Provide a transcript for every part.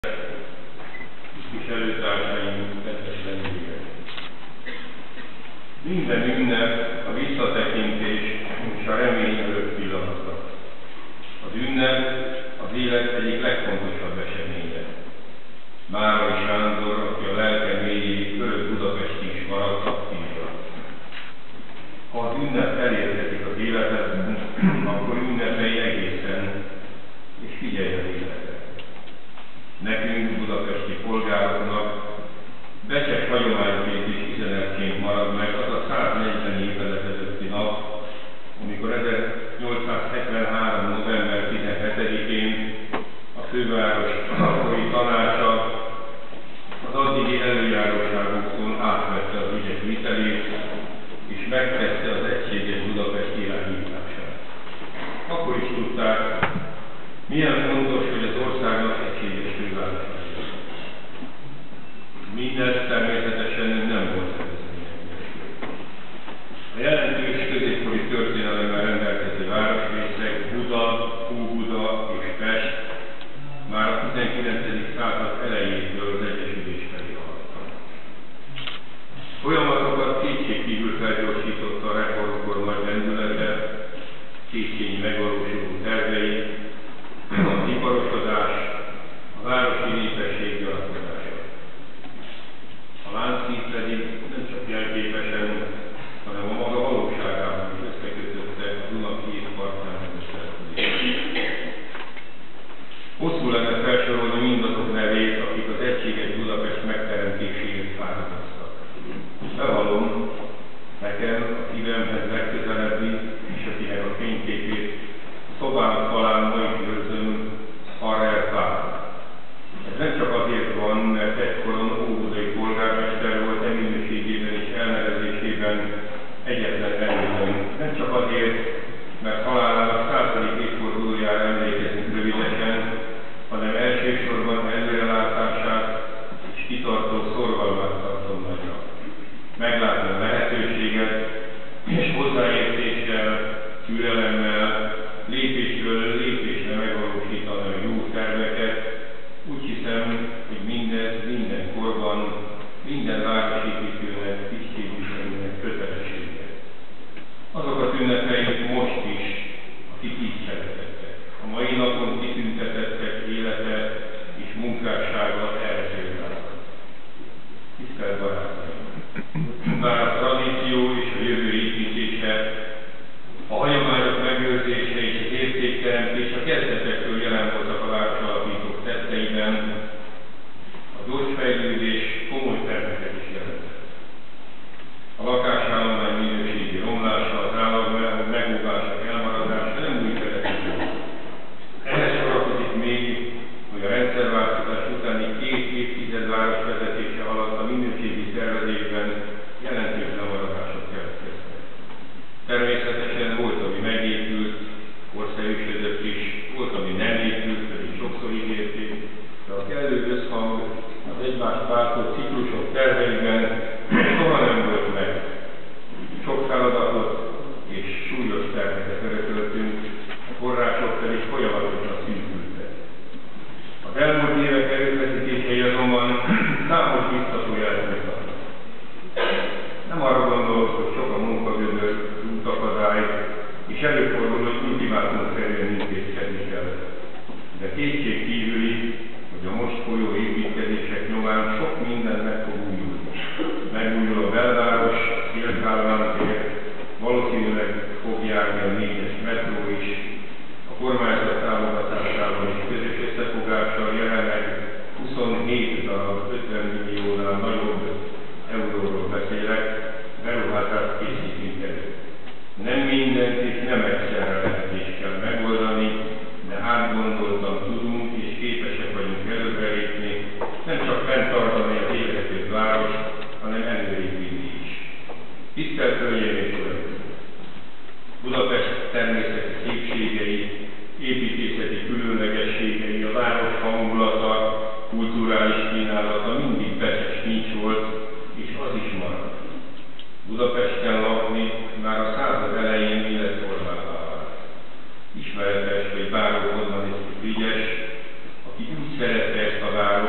Képviselőtársaim, kedves vendégek! Minden ünnep a visszatekintés és a remény előtt pillanata. Az ünnep az élet egyik legfontosabb eseménye. Márai Sándor, aki a lelke mélyéig örök Budapesti is maradt, azt írja. Ha az ünnep elérkezik az életedben, akkor ünnepelj egészen, és figyelj az életet. Nekünk, budapesti polgároknak becses hagyományként és üzenetként marad meg az a 140 évvel ezelőtti nap, amikor 1873. november 17-én a főváros akkori tanácsa az addigi előjáróságoktól átvette az ügyek vitelét, és megkezdte az egységes Budapest irányítását. Akkor is tudták, milyen fontos, hogy az országnak egységes főváros legyen. Mindez természetesen nem volt szervezményes. A jelentős középkori történelemmel rendelkező városrészek Buda, Óbuda és Pest már a 19. század elejétől az egyesülés felé haladtak. Folyamatokat kétségkívül felgyorsította a reformkor nagy lendülete, Széchenyi megvalósuló tervei, az iparosodás, a városi népesség gyarapítása. A Lánchíd pedig nem csak jelképesen, hanem a maga valóságában is összekötötte a Duna-híd partján összekötést. Hosszú lenne felsorolni mindazok nevét, akik az egységes Budapest megteremtéséért fáradoztak. Bevallom, nekem a szívemhez legközelebbi, és akinek a fényképét szobám falán ma is őrzöm, Harrer Pál. Ez nem csak azért van, mert egykoron óbudai polgármester volt, minőségében és elnevezésében egyetlen előzőn. Nem csak azért, mert halálának 100. évfordulójára emlékezünk rövidesen, hanem elsősorban előrelátását és kitartó szorgalmát tartom nagyra. Meglátni a lehetőséget, és hozzáértéssel, türelemmel, lépésről lépésre megvalósítani a jó terveket, úgy hiszem, hogy mindez minden korban, minden városépítőnek, tisztségviselőnek kötelessége. Azokat ünnepeljük most is, akik így szeretettek. A mai napon kitüntetettek élete és munkássága erre példáznak. Tisztelt barátaim! Bár a tradíció és a jövő építése, a hagyományok megőrzése és az értékteremtés a kezdetektől jelen voltak a városalapítók tetteiben, a gyors fejlődés komoly terheket is jelentett. A lakásállomány minőségi romlása, az államok megóvása, elmaradása nem új keletű volt. Ehhez sorakozik még, hogy a rendszerváltozás utáni 2 évtized városvezetése alatt a minőségi szervezésben jelentős lemaradások keletkeztek. Természetesen volt, ami megépült, korszerűsödött is, volt, ami nem épült, pedig sokszor ígérték, de a kellő összhang az egymást váltó ciklusok terveiben soha nem volt meg. Sok feladatot és súlyos terheket örököltünk, a források pedig folyamatosan szűkültek. Az elmúlt évek erőfeszítései azonban számos biztató jelet mutatnak. Nem arra gondolok, hogy sok a munkagödör, útakadály, és előfordul, hogy ultimátumszerűen intézkedni kell. De kétség kívüli, hogy a most folyó építkezések nyomán sok minden meg fog újulni. Megújul a belváros, a Széll-Kálmán tér, valószínűleg fog járni a 4-es metró is, a kormányzat támogatásával és közös összefogással jelenleg 27 darab 50 milliónál nagyobb euróról beszélek, beruházást készítünk elő. Nem mindent és nem egyszerre lehet és kell megoldani, de átgondoltan tudunk és képesek vagyunk előrelépni, nem csak fenntartani az élhető város, hanem előrépíteni is. Tisztelt Hölgyeim és Uraim! Budapest természeti szépségei, építészeti különlegességei, a város hangulata, kulturális kínálata mindig becses nincs volt, és az is marad. Budapesten lakni már a század elején életformává vált. Ismeretes, hogy bárhol honnan is ügyes, aki úgy szerette ezt a város,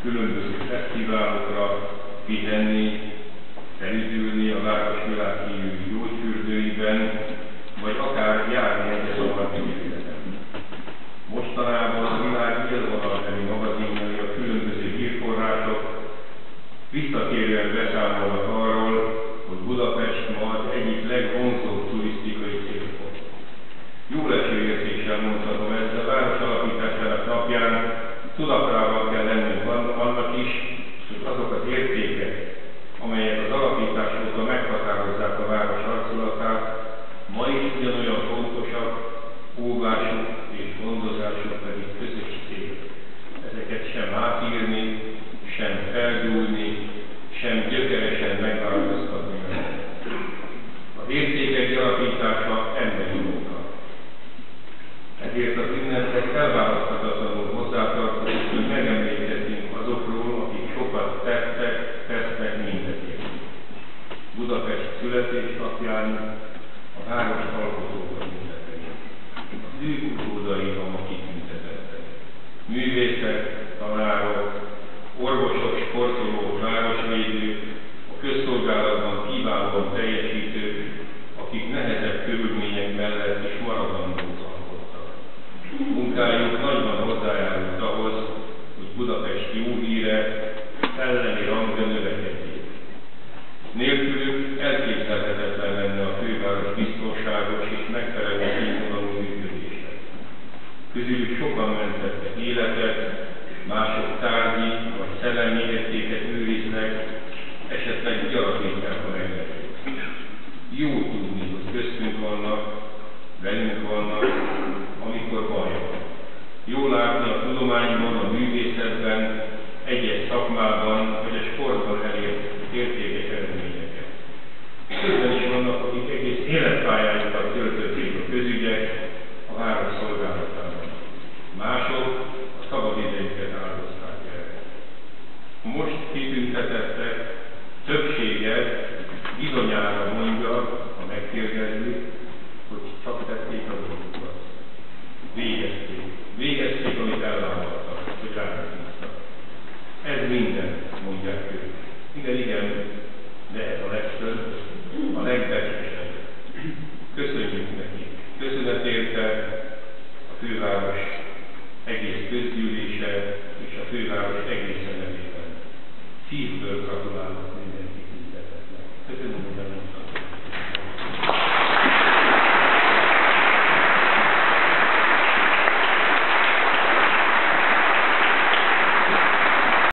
különböző fesztiválokra pihenni, felüdülni a város világhírű gyógyfürdőiben, vagy akár járni egyes alapítőleten. Mostanában a világ élvonalbeli magazinjai a különböző hírforrások visszatérően beszámolnak arról, hogy Budapest ma az egyik legvonzóbb turisztikai célpont. Jó leső érzéssel mondhatom ezt, a város alapításának napján tudatában kell lennünk annak is, hogy azok az értékek, amelyek az alapítás óta meghatározzák a város arculatát, ma is ugyanolyan fontosak, óvásuk és gondozásuk pedig közös cél. Ezeket sem átírni, sem feldúlni, sem gyökeresen megváltoztatni. Az értékek alapítása emberi munka. Ezért az ünnepnek elválaszthatatlanul hozzátartozik, hogy megemlékezzünk azokról, akik sokat tettek, tesznek mindezért. Budapest születésnapján a város alkotókat ünnepelni. Az ő utódai a ma kitüntetettek. Művészek, tanárok, orvosok, sportolók, városvédők, a közszolgálatban kiválóan teljesítők, akik nehezebb körülmények mellett is maradandót alkottak. Munkájuk nagyban hozzájárult ahhoz, hogy Budapest jó híre, szellemi rangja növekedjék. Nélkülük elképzelhetetlen lenne a főváros biztonságos és megfelelő színvonalú működése. Közülük sokan mentettek életet, mások tárgyi vagy szellemi értéket őriznek, esetleg gyarapítják a megvetőt. Jó tudni, hogy köztünk vannak, velünk vannak, amikor baj van. Jó látni a tudományban, a művészetben, egyes szakmában vagy a sportban elért értékes eredményeket. Közben is vannak, akik egész életpályájukat töltötték a közügyek, a város szolgálatában. Mások a szabadidejüket áldozták erre. A most kitüntetettek többsége bizonyára mondja, ha megkérdezi, hogy csak tették a dolgokat. Végezték, amit elvállaltak, hogy rábíztak. Ez minden, mondják ők. Igen, de ez a legtöbb, a legbecsesebb. Köszönjük nekik. Köszönet érte a főváros egész közgyűlése és a főváros egészen nevében. Szívből gratulálok mindenki tüntetetnek. Köszönöm.